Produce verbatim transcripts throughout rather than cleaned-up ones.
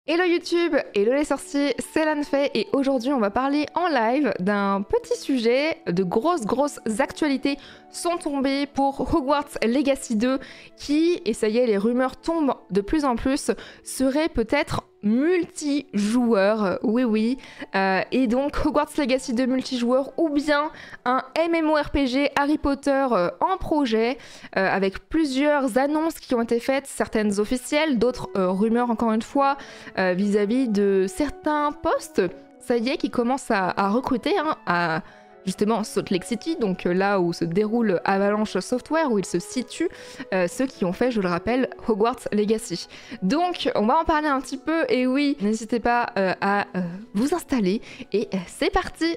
Hello YouTube, hello les sorciers, c'est Lanfei et aujourd'hui on va parler en live d'un petit sujet. De grosses grosses actualités sont tombées pour Hogwarts Legacy deux qui, et ça y est les rumeurs tombent de plus en plus, serait peut-être multijoueur, oui oui, euh, et donc Hogwarts Legacy deux multijoueur ou bien un MMORPG Harry Potter euh, en projet euh, avec plusieurs annonces qui ont été faites, certaines officielles, d'autres euh, rumeurs encore une fois euh, vis-à-vis de certains postes, ça y est, qui commencent à, à recruter, hein, à justement Salt Lake City, donc euh, là où se déroule Avalanche Software, où il se situe, euh, ceux qui ont fait, je le rappelle, Hogwarts Legacy. Donc on va en parler un petit peu, et oui, n'hésitez pas euh, à euh, vous installer, et euh, c'est parti!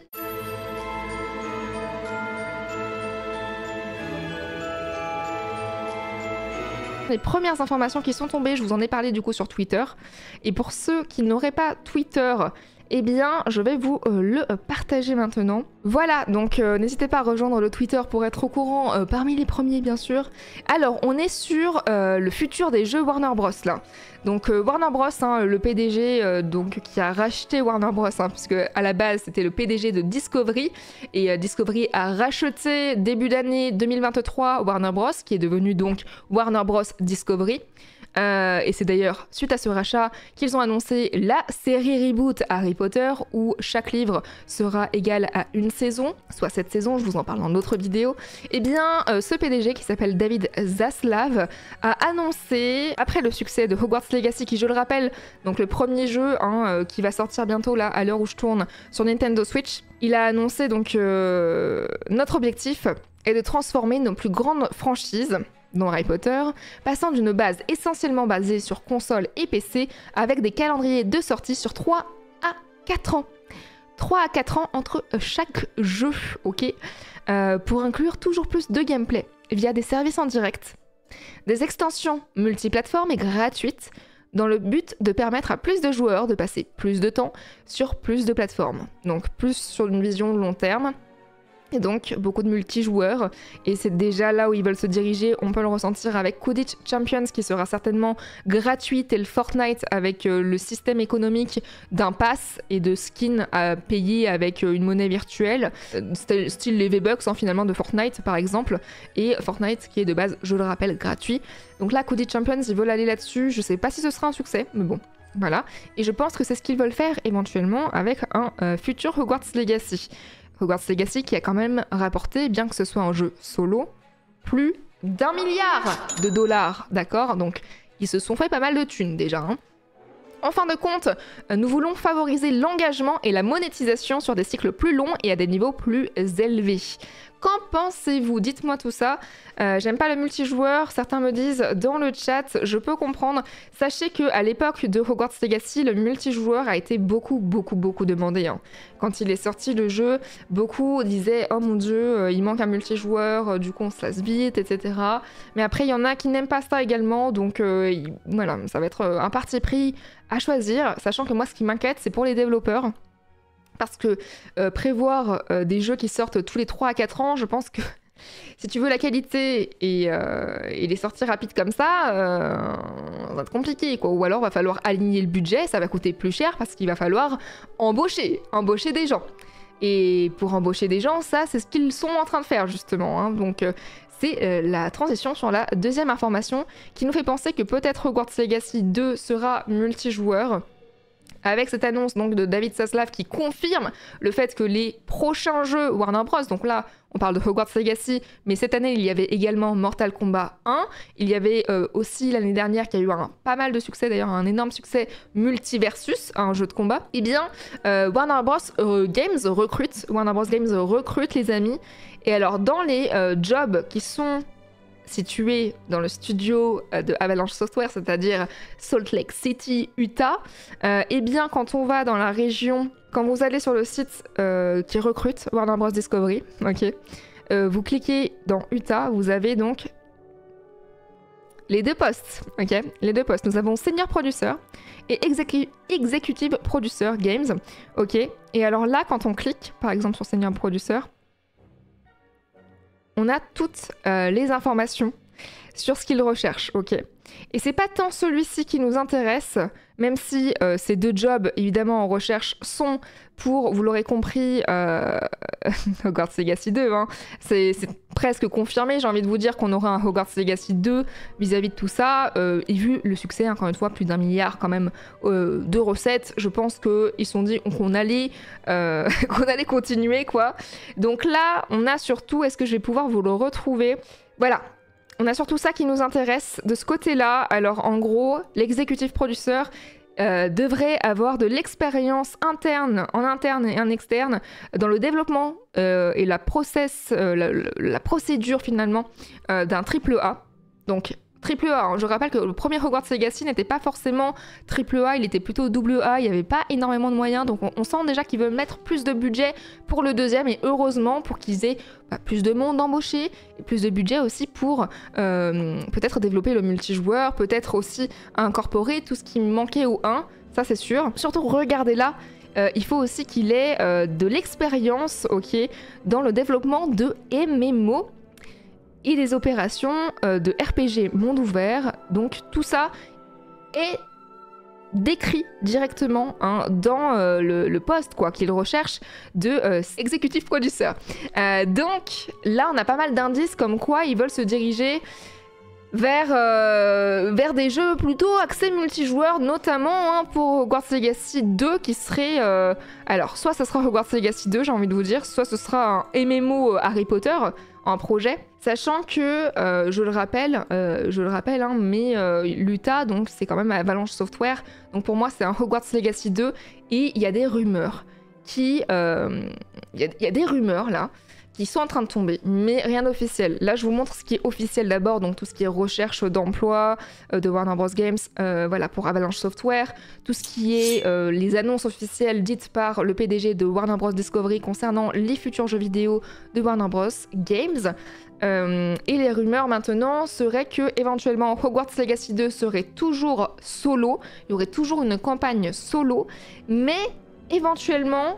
Les premières informations qui sont tombées, je vous en ai parlé du coup sur Twitter, et pour ceux qui n'auraient pas Twitter, eh bien, je vais vous euh, le partager maintenant. Voilà, donc euh, n'hésitez pas à rejoindre le Twitter pour être au courant euh, parmi les premiers, bien sûr. Alors, on est sur euh, le futur des jeux Warner Bros. Là. Donc, euh, Warner Bros, hein, le P D G euh, donc, qui a racheté Warner Bros, hein, puisque à la base, c'était le P D G de Discovery. Et euh, Discovery a racheté début d'année deux mille vingt-trois Warner Bros, qui est devenu donc Warner Bros Discovery. Euh, et c'est d'ailleurs suite à ce rachat qu'ils ont annoncé la série reboot Harry Potter où chaque livre sera égal à une saison, soit cette saison, je vous en parle dans d'autres vidéos. Et bien euh, ce P D G qui s'appelle David Zaslav a annoncé, après le succès de Hogwarts Legacy qui, je le rappelle, donc le premier jeu hein, euh, qui va sortir bientôt là à l'heure où je tourne sur Nintendo Switch, il a annoncé donc euh, notre objectif est de transformer nos plus grandes franchises dont Harry Potter, passant d'une base essentiellement basée sur console et P C avec des calendriers de sortie sur trois à quatre ans. trois à quatre ans entre chaque jeu, ok, euh, pour inclure toujours plus de gameplay via des services en direct, des extensions multiplateformes et gratuites dans le but de permettre à plus de joueurs de passer plus de temps sur plus de plateformes, donc plus sur une vision long terme. Et donc beaucoup de multijoueurs, et c'est déjà là où ils veulent se diriger. On peut le ressentir avec Quidditch Champions qui sera certainement gratuit, et le Fortnite avec euh, le système économique d'un pass et de skins à payer avec euh, une monnaie virtuelle, euh, style les V-Bucks hein, finalement de Fortnite par exemple, et Fortnite qui est de base, je le rappelle, gratuit. Donc là Quidditch Champions ils veulent aller là-dessus, je sais pas si ce sera un succès, mais bon. Voilà, et je pense que c'est ce qu'ils veulent faire éventuellement avec un euh, futur Hogwarts Legacy. Hogwarts Legacy qui a quand même rapporté, bien que ce soit un jeu solo, plus d'un milliard de dollars, d'accord? Donc ils se sont fait pas mal de thunes déjà. Hein. En fin de compte, nous voulons favoriser l'engagement et la monétisation sur des cycles plus longs et à des niveaux plus élevés. Qu'en pensez-vous? Dites-moi tout ça. Euh, J'aime pas le multijoueur, certains me disent dans le chat, je peux comprendre. Sachez qu'à l'époque de Hogwarts Legacy, le multijoueur a été beaucoup, beaucoup, beaucoup demandé. Hein. Quand il est sorti le jeu, beaucoup disaient « Oh mon dieu, euh, il manque un multijoueur, euh, du coup on se lasse vite, et cetera » Mais après, il y en a qui n'aiment pas ça également, donc euh, il, voilà, ça va être euh, un parti pris à choisir, sachant que moi, ce qui m'inquiète, c'est pour les développeurs. Parce que euh, prévoir euh, des jeux qui sortent tous les trois à quatre ans, je pense que si tu veux la qualité et, euh, et les sorties rapides comme ça, euh, ça va être compliqué, quoi. Ou alors va falloir aligner le budget, ça va coûter plus cher parce qu'il va falloir embaucher, embaucher des gens. Et pour embaucher des gens, ça c'est ce qu'ils sont en train de faire justement. Hein. Donc euh, c'est euh, la transition sur la deuxième information qui nous fait penser que peut-être Hogwarts Legacy deux sera multijoueur. Avec cette annonce donc de David Zaslav qui confirme le fait que les prochains jeux Warner Bros, donc là on parle de Hogwarts Legacy, mais cette année il y avait également Mortal Kombat un, il y avait euh, aussi l'année dernière qui a eu un pas mal de succès, d'ailleurs un énorme succès, Multiversus, un jeu de combat, et bien euh, Warner Bros euh, Games recrute, Warner Bros Games recrute les amis, et alors dans les euh, jobs qui sont situé dans le studio de Avalanche Software, c'est-à-dire Salt Lake City, Utah, euh, et bien quand on va dans la région, quand vous allez sur le site euh, qui recrute Warner Bros Discovery, ok, euh, vous cliquez dans Utah, vous avez donc les deux postes, ok, les deux postes. Nous avons Senior Producer et Execu Executive Producer Games, ok, et alors là, quand on clique, par exemple sur Senior Producer, on a toutes euh, les informations sur ce qu'ils recherchent, ok. Et c'est pas tant celui-ci qui nous intéresse, même si euh, ces deux jobs, évidemment, en recherche sont, pour, vous l'aurez compris, euh... Hogwarts Legacy deux, hein. C'est presque confirmé, j'ai envie de vous dire qu'on aura un Hogwarts Legacy deux vis-à-vis de tout ça, euh, et vu le succès, encore une fois, plus d'un milliard quand même euh, de recettes, je pense qu'ils se sont dit qu'on allait, euh, qu'on allait continuer, quoi. Donc là, on a surtout, est-ce que je vais pouvoir vous le retrouver? Voilà. On a surtout ça qui nous intéresse de ce côté-là. Alors en gros, l'executive producer euh, devrait avoir de l'expérience interne, en interne et en externe, dans le développement euh, et la, process, euh, la, la procédure finalement euh, d'un triple A. Donc triple A, hein. Je rappelle que le premier Hogwarts Legacy n'était pas forcément triple A, il était plutôt double A, il n'y avait pas énormément de moyens, donc on, on sent déjà qu'ils veulent mettre plus de budget pour le deuxième, et heureusement pour qu'ils aient bah, plus de monde embauché, et plus de budget aussi pour euh, peut-être développer le multijoueur, peut-être aussi incorporer tout ce qui manquait au un, ça c'est sûr. Surtout regardez là, euh, il faut aussi qu'il ait euh, de l'expérience, ok, dans le développement de M M O, et des opérations euh, de R P G monde ouvert. Donc tout ça est décrit directement hein, dans euh, le, le poste quoi qu'il recherche de euh, executive producer. Euh, donc là on a pas mal d'indices comme quoi ils veulent se diriger vers, euh, vers des jeux plutôt axés multijoueurs, notamment hein, pour Hogwarts Legacy deux qui serait... Euh... Alors soit ce sera Hogwarts Legacy deux j'ai envie de vous dire, soit ce sera un M M O Harry Potter en projet, sachant que, euh, je le rappelle, euh, je le rappelle, hein, mais euh, l'U T A, donc c'est quand même Avalanche Software, donc pour moi c'est un Hogwarts Legacy deux, et il y a des rumeurs qui... Il euh, y, y a des rumeurs là, qui sont en train de tomber, mais rien d'officiel. Là, je vous montre ce qui est officiel d'abord, donc tout ce qui est recherche d'emploi euh, de Warner Bros. Games, euh, voilà, pour Avalanche Software, tout ce qui est euh, les annonces officielles dites par le P D G de Warner Bros. Discovery concernant les futurs jeux vidéo de Warner Bros. Games. Euh, et les rumeurs maintenant seraient que éventuellement Hogwarts Legacy deux serait toujours solo, il y aurait toujours une campagne solo, mais éventuellement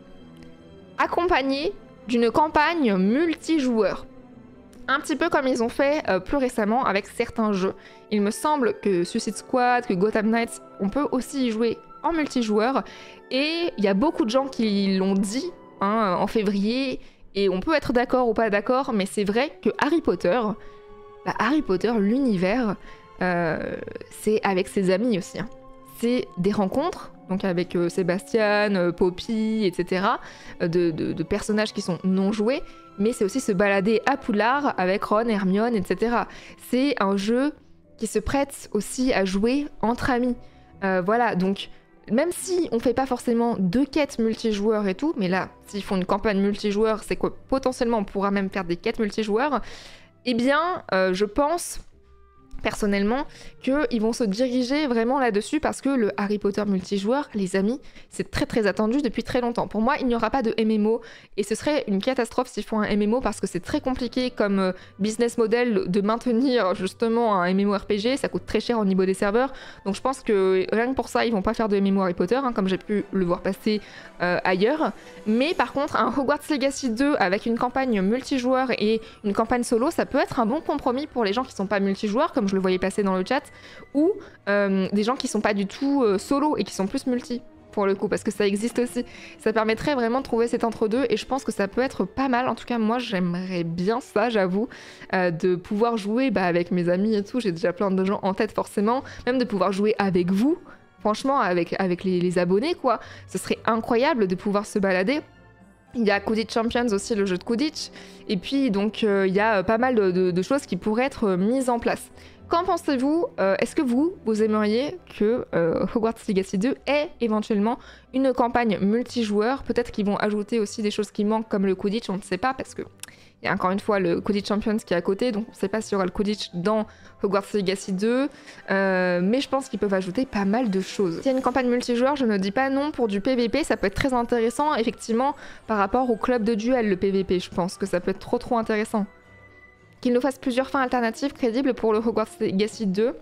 accompagnée d'une campagne multijoueur. Un petit peu comme ils ont fait euh, plus récemment avec certains jeux. Il me semble que Suicide Squad, que Gotham Knights, on peut aussi y jouer en multijoueur. Et il y a beaucoup de gens qui l'ont dit hein, en février, et on peut être d'accord ou pas d'accord, mais c'est vrai que Harry Potter, bah Harry Potter, l'univers, euh, c'est avec ses amis aussi. Hein. C'est des rencontres, donc avec euh, Sébastien, euh, Poppy, et cetera, euh, de, de, de personnages qui sont non joués, mais c'est aussi se balader à Poudlard avec Ron, Hermione, et cetera. C'est un jeu qui se prête aussi à jouer entre amis. Euh, voilà, donc même si on fait pas forcément deux quêtes multijoueurs et tout, mais là, s'ils font une campagne multijoueur, c'est quoi potentiellement on pourra même faire des quêtes multijoueurs, eh bien, euh, je pense... personnellement, qu'ils vont se diriger vraiment là-dessus parce que le Harry Potter multijoueur, les amis, c'est très très attendu depuis très longtemps. Pour moi, il n'y aura pas de M M O et ce serait une catastrophe s'ils font un M M O parce que c'est très compliqué comme euh, business model de maintenir justement un M M O R P G, ça coûte très cher au niveau des serveurs. Donc je pense que rien que pour ça, ils vont pas faire de M M O Harry Potter, hein, comme j'ai pu le voir passer euh, ailleurs. Mais par contre, un Hogwarts Legacy deux avec une campagne multijoueur et une campagne solo, ça peut être un bon compromis pour les gens qui sont pas multijoueurs, comme je le voyais passer dans le chat, ou euh, des gens qui sont pas du tout euh, solo et qui sont plus multi pour le coup, parce que ça existe aussi. Ça permettrait vraiment de trouver cet entre-deux et je pense que ça peut être pas mal. En tout cas, moi j'aimerais bien ça, j'avoue, euh, de pouvoir jouer bah, avec mes amis et tout. J'ai déjà plein de gens en tête forcément, même de pouvoir jouer avec vous, franchement, avec, avec les, les abonnés quoi. Ce serait incroyable de pouvoir se balader. Il y a Quidditch Champions aussi, le jeu de Quidditch. Et puis, donc, euh, il y a pas mal de, de, de choses qui pourraient être euh, mises en place. Qu'en pensez-vous? euh, Est-ce que vous, vous aimeriez que euh, Hogwarts Legacy deux ait éventuellement une campagne multijoueur? Peut-être qu'ils vont ajouter aussi des choses qui manquent comme le Quidditch, on ne sait pas, parce que il y a encore une fois le Quidditch Champions qui est à côté, donc on ne sait pas s'il y aura le Quidditch dans Hogwarts Legacy deux, euh, mais je pense qu'ils peuvent ajouter pas mal de choses. S'il y a une campagne multijoueur, je ne dis pas non pour du P V P, ça peut être très intéressant, effectivement, par rapport au club de duel, le P V P, je pense que ça peut être trop trop intéressant. Qu'il nous fasse plusieurs fins alternatives crédibles pour le Hogwarts Legacy deux.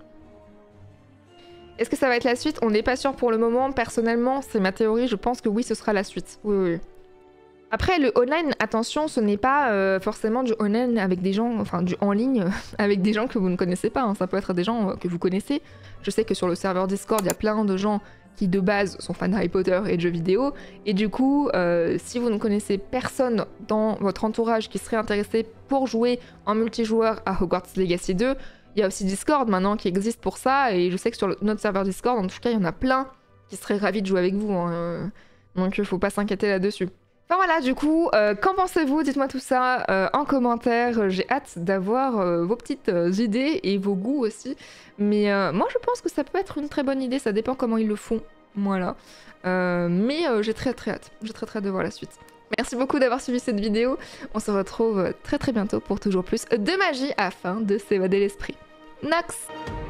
Est-ce que ça va être la suite? On n'est pas sûr pour le moment, personnellement, c'est ma théorie, je pense que oui, ce sera la suite. Oui, oui. Après, le online, attention, ce n'est pas euh, forcément du online avec des gens, enfin du en ligne avec des gens que vous ne connaissez pas, hein. Ça peut être des gens euh, que vous connaissez. Je sais que sur le serveur Discord, il y a plein de gens qui de base sont fans d'Harry Potter et de jeux vidéo, et du coup, euh, si vous ne connaissez personne dans votre entourage qui serait intéressé pour jouer en multijoueur à Hogwarts Legacy deux, il y a aussi Discord maintenant qui existe pour ça, et je sais que sur le, notre serveur Discord, en tout cas, il y en a plein qui seraient ravis de jouer avec vous, hein. Donc il faut pas s'inquiéter là-dessus. Enfin voilà, du coup, euh, qu'en pensez-vous? Dites-moi tout ça euh, en commentaire. J'ai hâte d'avoir euh, vos petites euh, idées et vos goûts aussi. Mais euh, moi, je pense que ça peut être une très bonne idée. Ça dépend comment ils le font. Voilà. Euh, mais euh, j'ai très très hâte. J'ai très très hâte de voir la suite. Merci beaucoup d'avoir suivi cette vidéo. On se retrouve très très bientôt pour toujours plus de magie afin de s'évader l'esprit. Nox!